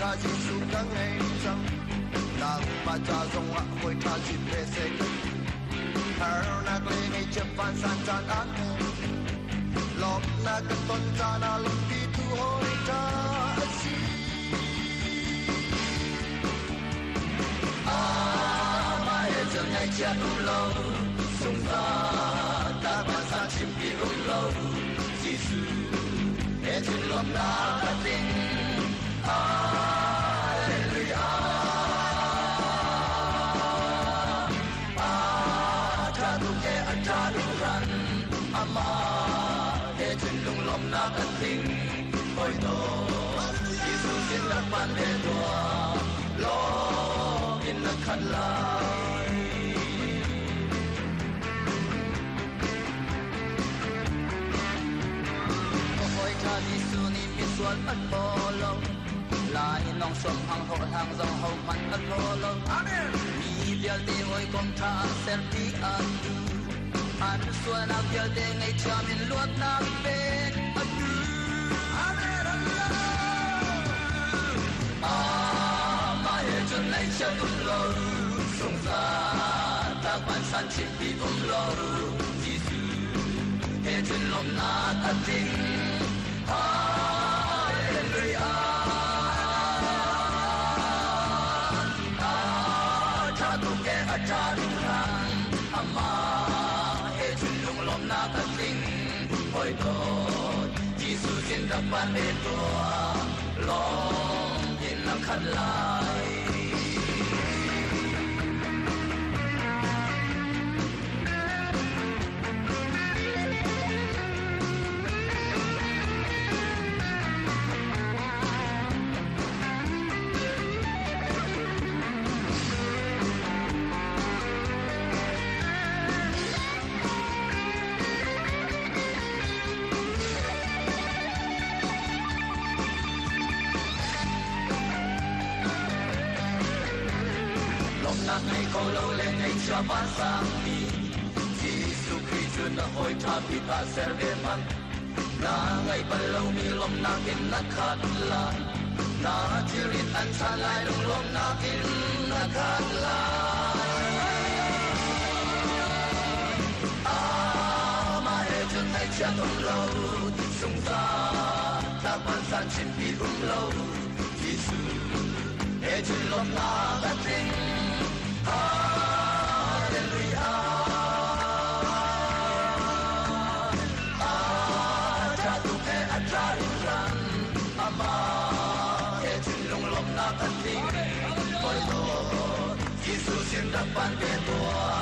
他结束更黑上，那把家中啊会他去别谁跟，而那个你这番山山安呢，落那个ton家那龙皮土会他西，啊，马也正爱家路路，送他大关山前比路路，技术也正落那个顶。Hallelujah, Ataduke Ataduran, Ama, Ejilung Lom Nakating, Oito, Jesus in the Pandedua, Lord in the Kadlai. Oita Disuni Miswal at Bolong. Lai nong som hang ho hang zong ho man at holo amen mi bial de hoi kom tha ser ti an du an suan a bial de ngai cham in luat na pe at du amen ah ma he chun lai cha tum lo song sa ta ban san chi pi um lo jisu he chun lom na ta ting hallelujah. Ataduran ama he chulung lom na kating hoi God Jesus in the paneto long in the khalai ngày câu lâu lên ngày cha ban sang mi Jesus Christ na hoi tha pi ta serve man na ngày ban lâu mi lom na kin na khat la na chirit an sa lai long lom na kin na khat la ma he chun ngày cha tom lâu sung ta ta ban san chin pi lâu Jesus he chun lom na ka ting Hallelujah, Ataduke Ataduran, Ama, Ejilung Lom na kating, Oy Lord, Jesus in the Pandetua.